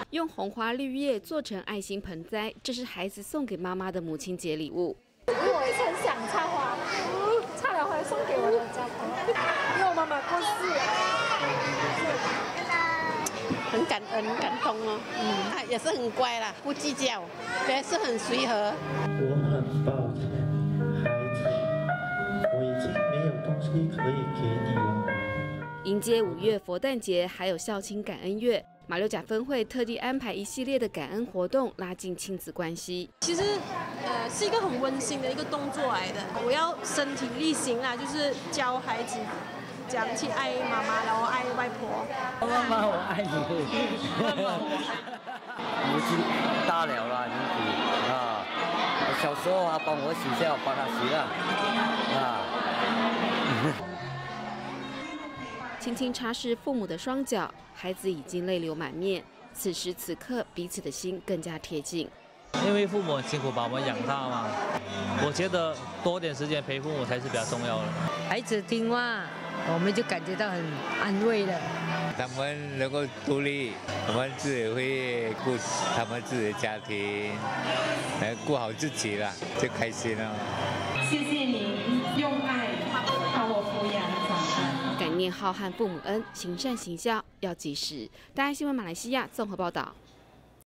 用红花绿叶做成爱心盆栽，这是孩子送给妈妈的母亲节礼物。 因为我也很想插花，插了花送给我的家朋友，因为我妈妈过世了。 很感恩、感动哦，他也是很乖啦，不计较，也是很随和。 我很抱歉，孩子，我已经没有东西可以给你了。 迎接5月佛诞节，还有孝亲感恩月，马六甲分会特地安排一系列的感恩活动，拉近亲子关系。 其实，是一个很温馨的一个动作来的。我要身体力行啦，就是教孩子讲去爱妈妈，然后爱外婆。 妈妈，我爱你。妈妈，我爱你。母亲大了啦，年纪啊，小时候还帮我洗笑，帮他洗了啊。 轻轻擦拭父母的双脚，孩子已经泪流满面。此时此刻，彼此的心更加贴近。 因为父母很辛苦把我们养大嘛，我觉得多点时间陪父母才是比较重要的。 孩子听话，我们就感觉到很安慰了。 他们能够独立，我们自己会顾他们自己的家庭，顾好自己了，就开心了。 谢谢您用爱把我抚养长大。 感念浩瀚父母恩，行善行孝要及时。大爱新闻马来西亚综合报道。